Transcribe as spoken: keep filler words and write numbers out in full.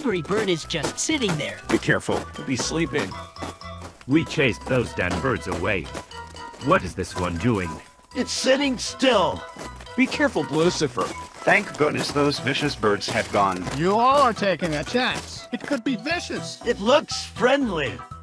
hungry bird is just sitting there. Be careful, he'll be sleeping. We chased those damn birds away. What is this one doing? It's sitting still. Be careful, Lucifer. Thank goodness those vicious birds have gone. You all are taking a chance. It could be vicious. It looks friendly.